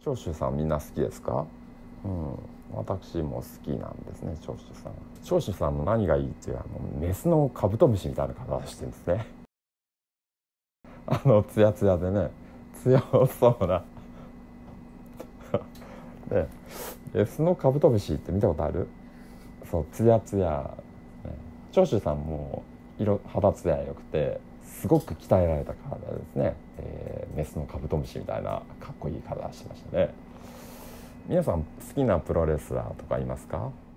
長州さんみんな好きですか？私も好きなんですね、長州さん。長州さんの何がいいっていうメスのカブトムシみたいな体してるんですね。ツヤツヤでね、強そうなで、メスのカブトムシって見たことある？そう、ツヤツヤ、ね、長州さんも肌ツヤ良くてすごく鍛えられた体ですね。メスのカブトムシみたいなかっこいい体してましたね。皆さん好きなプロレスラーとかいますか？